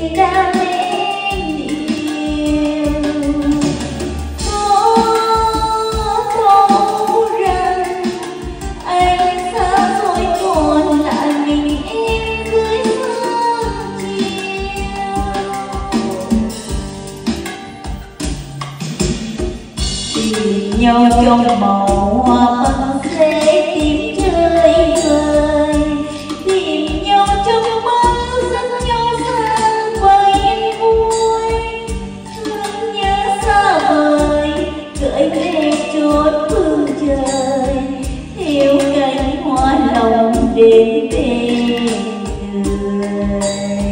đang em yêu. Có câu rằng anh xa rồi còn lại mình em dưới sớm chiều. Tìm nhau trong màu hoa băng rễ tìm chơi vơi, tìm nhau trong mơ dẫn nhau sang vầy vui. Thương nhớ xa vời gửi về chốn phương trời, theo cánh hoa lòng đến bên người.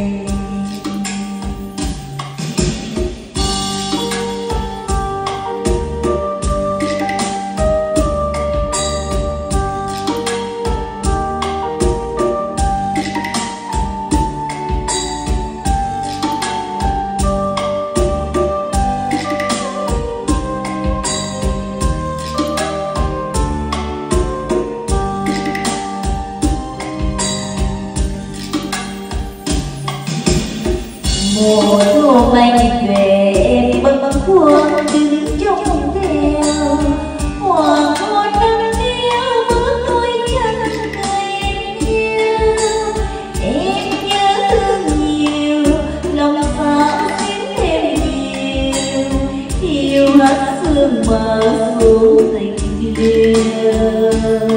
Mùa thu bay về em bâng khuâng đứng trong theo, hoàng hôn nâng niu bước đôi chân người em yêu. Em nhớ thương nhiều, lòng sao xin thêm nhiều, yêu hết sương mờ xuống tình yêu.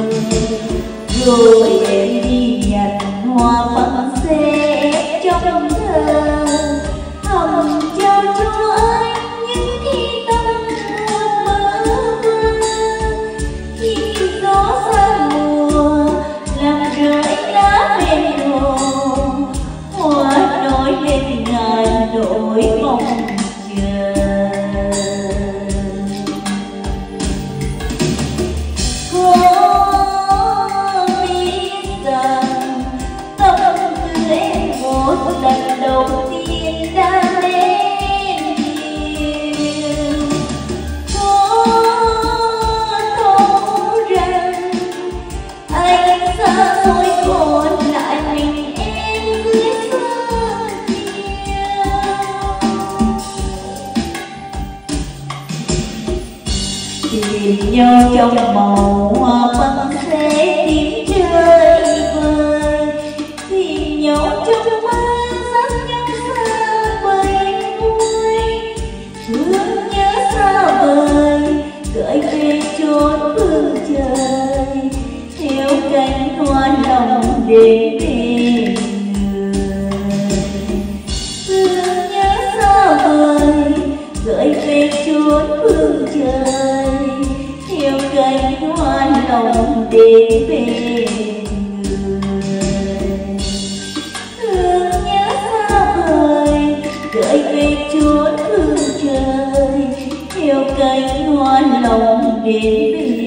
Rồi em đi nhặt hoa băng xe trong thơ, hồng trao cho anh những khi tâm hồn mơ mơ. Khi gió xa mùa làm rơi lá bên hồ, hoa nổi lên ngàn nỗi mong chờ. Có biết rằng tâm tư em một lần đầu tiên đã lên yêu. Có thấu rằng anh xa rồi còn lại mình em dưới sớm chiều. Tìm nhau trong màu hoa băng rễ tìm chơi vơi, tìm nhau trong mơ dẫn nhau xa vầy vui. Thương nhớ xa vời gửi về chốn phương trời, theo cánh hoa lòng đến bên người. Thương nhớ xa vời gửi về chốn phương trời, theo cánh hoa lòng đến bên người. Thương nhớ xa vời gửi về chốn phương trời, theo cánh hoa lòng đến bên